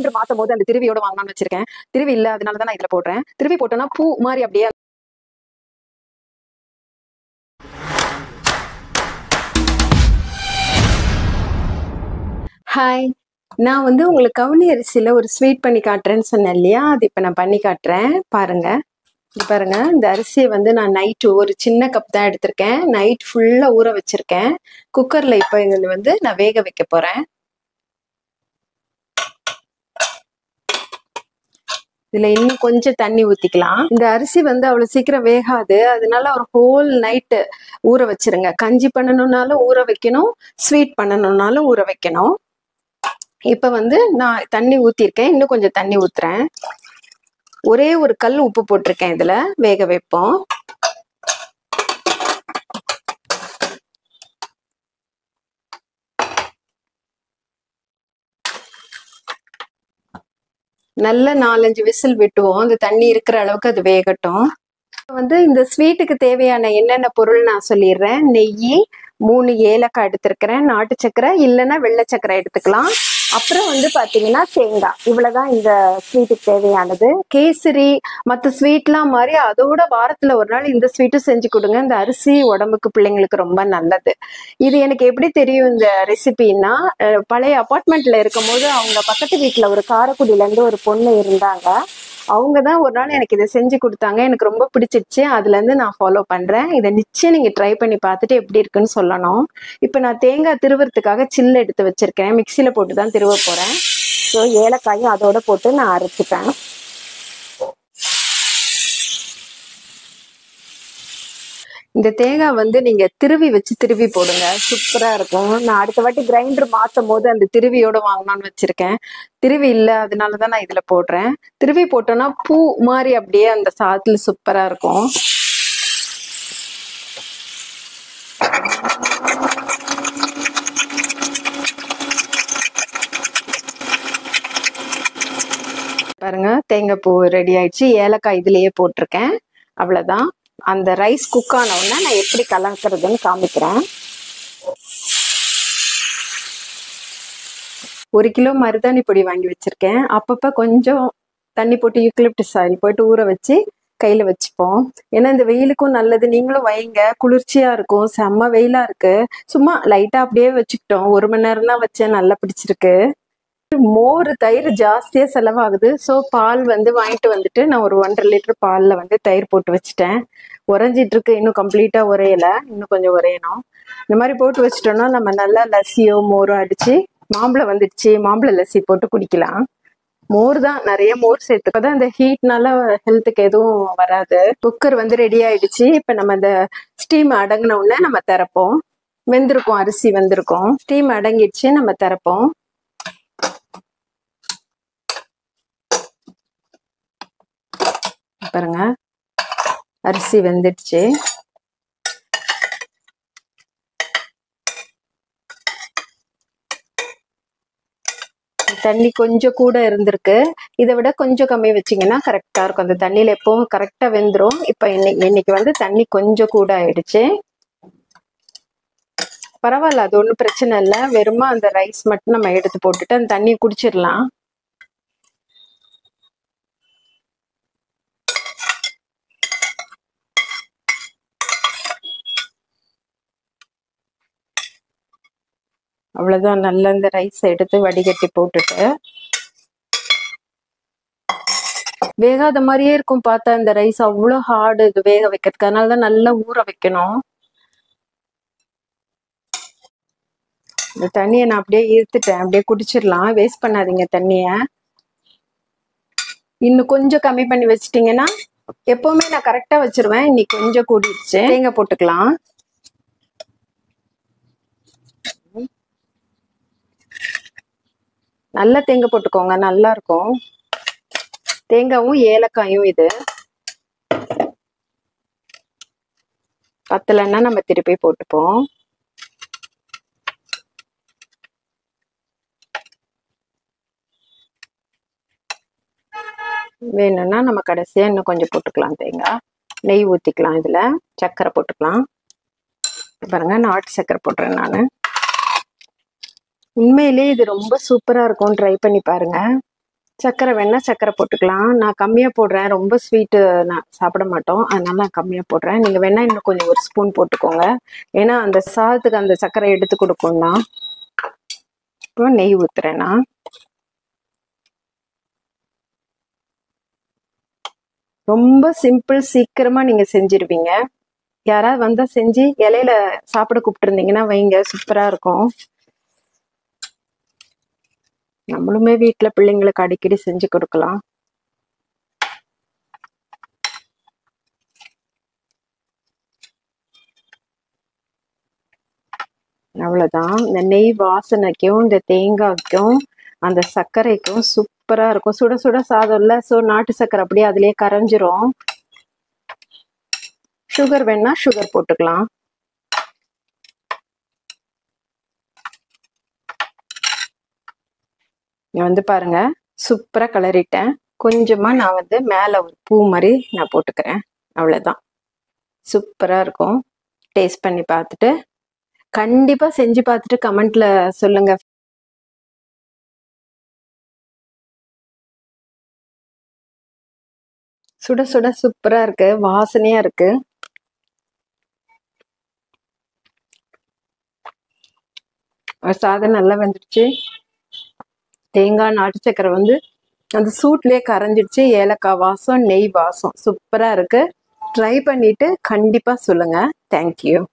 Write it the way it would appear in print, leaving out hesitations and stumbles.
Grinder மாத்தும் போது அந்த திருவியோட வாங்கலாம்னு வச்சிருக்கேன். திருவி இல்ல, அதனாலதான் நான் இதுல போடுறேன். திருவி போட்டோம்னா பூ மாதிரி அப்படியே. ஹாய், நான் உங்களுக்கு கவுனி அரிசியில ஒரு ஸ்வீட் பண்ணி காட்டுறேன்னு சொன்னேன் இல்லையா? அது இப்ப நான் பண்ணி காட்டுறேன் பாருங்க. பாருங்க, இந்த அரிசியை நான் நைட்டு ஒரு சின்ன கப் தான் எடுத்திருக்கேன். நைட் ஃபுல்லா ஊற வச்சிருக்கேன். குக்கர்ல இப்ப இதுல நான் வேக வைக்க போறேன். இதுல இன்னும் கொஞ்சம் தண்ணி ஊத்திக்கலாம். இந்த அரிசி அவ்வளவு சீக்கிரம் வேகாது, அதனால ஒரு ஹோல் நைட்டு ஊற வச்சிருங்க. கஞ்சி பண்ணணும்னாலும் ஊற வைக்கணும், ஸ்வீட் பண்ணணும்னாலும் ஊற வைக்கணும். இப்ப நான் தண்ணி ஊத்திருக்கேன், இன்னும் கொஞ்சம் தண்ணி ஊத்துறேன். ஒரே ஒரு கல் உப்பு போட்டிருக்கேன். இதுல வேக வைப்போம். நல்ல 4-5 விசில் விட்டுவோம். அந்த தண்ணி இருக்கிற அளவுக்கு அது வேகட்டும். இந்த ஸ்வீட்டுக்கு தேவையான என்னென்ன பொருள் நான் சொல்லிடுறேன். நெய், 3 ஏலக்காய் எடுத்திருக்கிறேன், நாட்டு சக்கரை இல்லைன்னா வெள்ளை சக்கரை எடுத்துக்கலாம். அப்புறம் பாத்தீங்கன்னா தேங்காய். இவ்வளவுதான் இந்த ஸ்வீட்டுக்கு தேவையானது. கேசரி மற்ற ஸ்வீட்லாம் மாதிரி அதோட வாரத்துல ஒரு நாள் இந்த ஸ்வீட்டும் செஞ்சு கொடுங்க. இந்த அரிசி உடம்புக்கு பிள்ளைங்களுக்கு ரொம்ப நல்லது. இது எனக்கு எப்படி தெரியும் இந்த ரெசிபின்னா, பழைய அபார்ட்மெண்ட்ல இருக்கும் போது அவங்க பக்கத்து வீட்டுல ஒரு காரைக்குடியில இருந்து ஒரு பொண்ணு இருந்தாங்க. அவங்கதான் ஒரு நாள் எனக்கு இதை செஞ்சு கொடுத்தாங்க. எனக்கு ரொம்ப பிடிச்சிருச்சு. அதுல இருந்து நான் ஃபாலோ பண்றேன். இதை நிச்சயம் நீங்க ட்ரை பண்ணி பார்த்துட்டு எப்படி இருக்குன்னு சொல்லணும். இப்ப நான் தேங்காய் திருவுறதுக்காக சில்லு எடுத்து வச்சிருக்கேன். மிக்சியில போட்டுதான் திருவ போறேன். ஸோ ஏலக்காயும் அதோட போட்டு நான் அரைச்சிப்பேன். இந்த தேங்காய் நீங்க திருவி வச்சு திருவி போடுங்க, சூப்பரா இருக்கும். நான் அடுத்த வாட்டி கிரைண்டர் மாத்தும் போது அந்த திருவியோட வாங்கலாம்னு வச்சிருக்கேன். திருவி இல்ல, அதனாலதான் நான் இதுல போடுறேன். திருவி போட்டோம்னா பூ மாதிரி அப்படியே அந்த சாதத்துல சூப்பரா இருக்கும். பாருங்க, தேங்காய் பூ ரெடி ஆயிடுச்சு. ஏலக்காய் இதுலயே போட்டிருக்கேன். அவ்வளவுதான். அந்த ரைஸ் குக் ஆன உடனே நான் எப்படி கலக்கிறதுன்னு காமிக்கிறேன். 1 கிலோ மருதாணி பொடி வாங்கி வச்சிருக்கேன். அப்பப்ப கொஞ்சம் தண்ணி போட்டு யூக்கலிப்டஸ் ஆயில் போட்டு ஊற வச்சு கையில வச்சுப்போம். ஏன்னா இந்த வெயிலுக்கும் நல்லது. நீங்களும் வைங்க, குளிர்ச்சியா இருக்கும். செம்ம வெயிலா இருக்கு. சும்மா லைட்டா அப்படியே வச்சுக்கிட்டோம். 1 மணி நேரம் தான் வச்சேன், நல்லா பிடிச்சிருக்கு. மோர் தயிர் ஜாஸ்தியா செலவாகுது. ஸோ பால் வாங்கிட்டு வந்துட்டு நான் ஒரு 1.5 லிட்டர் பால்ல தயிர் போட்டு வச்சுட்டேன். உறைஞ்சிட்டு இருக்கு, இன்னும் கம்ப்ளீட்டா உரையல, இன்னும் கொஞ்சம் உரையணும். இந்த மாதிரி போட்டு வச்சுட்டோம்னா நம்ம நல்லா லஸ்ஸியோ மோரோ அடிச்சு, மாம்பழம் வந்துடுச்சு, மாம்பழ லஸ்ஸி போட்டு குடிக்கலாம். மோர் தான், நிறைய மோர் சேர்த்துப்பதான் இந்த ஹீட்னால ஹெல்த்துக்கு எதுவும் வராது. குக்கர் ரெடி ஆயிடுச்சு. இப்ப நம்ம இந்த ஸ்டீம் அடங்கின உடனே நம்ம திறப்போம். வெந்திருக்கும், அரிசி வெந்திருக்கும். ஸ்டீம் அடங்கிடுச்சு, நம்ம திறப்போம். பாருங்க, அரிசி வெந்துடுச்சு. தண்ணி கொஞ்சம் கூட இருந்திருக்கு. இதை விட கொஞ்சம் கம்மி வச்சிங்கன்னா கரெக்டா இருக்கும். அந்த தண்ணியில எப்பவும் கரெக்டா வெந்துரும். இப்ப இன்னைக்கு தண்ணி கொஞ்சம் கூட ஆயிடுச்சு. பரவாயில்ல, அது ஒன்றும் பிரச்சனை இல்லை. வெறுமா அந்த ரைஸ் மட்டும் நம்ம எடுத்து போட்டுட்டு அந்த தண்ணியை குடிச்சிடலாம். அவ்வளவுதான். நல்லா இந்த ரைஸ் எடுத்து வடிகட்டி போட்டுட்டு, வேகாத மாதிரியே இருக்கும் பார்த்தா இந்த ரைஸ். அவ்வளோ ஹார்டு இது வேக வைக்கிறதுக்கு. அதனாலதான் நல்லா ஊற வைக்கணும். இந்த தண்ணியை நான் அப்படியே ஈர்த்துட்டேன். அப்படியே குடிச்சிடலாம். வேஸ்ட் பண்ணாதீங்க தண்ணிய. இன்னும் கொஞ்சம் கம்மி பண்ணி வச்சிட்டீங்கன்னா, எப்பவுமே நான் கரெக்டா வச்சிருவேன். இன்னைக்கு கொஞ்சம் கூடிடுச்சு. தேங்காய் போட்டுக்கலாம். நல்லா தேங்காய் போட்டுக்கோங்க, நல்லா இருக்கும். தேங்காயும் ஏலக்காயும் இது பத்தலைன்னா நம்ம திருப்பி போட்டுப்போம். வேணும்னா நம்ம கடைசியா இன்னும் கொஞ்சம் போட்டுக்கலாம். தேங்காய் நெய் ஊத்திக்கலாம். இதுல சர்க்கரை போட்டுக்கலாம். பாருங்க, நாட்டு சர்க்கரை போட்டுறேன் நானு. உண்மையிலே இது ரொம்ப சூப்பரா இருக்கும். ட்ரை பண்ணி பாருங்க. சர்க்கரை வேணா சர்க்கரை போட்டுக்கலாம். நான் கம்மியாக போடுறேன், ரொம்ப ஸ்வீட்டு நான் சாப்பிட மாட்டோம், அதனால நான் கம்மியாக போடுறேன். நீங்கள் வேணா இன்னும் கொஞ்சம் ஒரு ஸ்பூன் போட்டுக்கோங்க, ஏன்னா அந்த சாதத்துக்கு அந்த சர்க்கரை எடுத்து கொடுக்கும் தான். இப்போ நெய் ஊற்றுறேன் நான். ரொம்ப சிம்பிள், சீக்கிரமாக நீங்கள் செஞ்சிருவீங்க. யாராவது வந்தால் செஞ்சு இலையில சாப்பிட கூப்பிட்டுருந்தீங்கன்னா வைங்க, சூப்பராக இருக்கும். நம்மளுமே வீட்டில் பிள்ளைங்களுக்கு அடிக்கடி செஞ்சு கொடுக்கலாம். அவ்வளோதான். இந்த நெய் வாசனைக்கும் இந்த தேங்காய்க்கும் அந்த சர்க்கரைக்கும் சூப்பராக இருக்கும். சுட சுட சாதம் இல்லை, ஸோ நாட்டு சர்க்கரை அப்படியே அதுலேயே கரைஞ்சிரும். சுகர் வேணா சுகர் போட்டுக்கலாம். வந்து பாருங்க, சூப்பராக கிளறிட்டேன். கொஞ்சமாக நான் வந்து மேலே ஒரு பூ மாதிரி நான் போட்டுக்கிறேன். அவ்வளோதான், சூப்பராக இருக்கும். டேஸ்ட் பண்ணி பார்த்துட்டு கண்டிப்பாக செஞ்சு பார்த்துட்டு கமெண்ட்ல சொல்லுங்க. சுட சுட சூப்பராக இருக்கு, வாசனையாக இருக்கு. சாதம் நல்லா வந்துடுச்சு. தேங்காய் நாட்டு சக்கரை வந்து அந்த சூட்லேயே கரைஞ்சிடுச்சு. ஏலக்காய் வாசம், நெய் வாசம் சூப்பராக இருக்கு. ட்ரை பண்ணிட்டு கண்டிப்பாக சொல்லுங்க. தேங்க்யூ.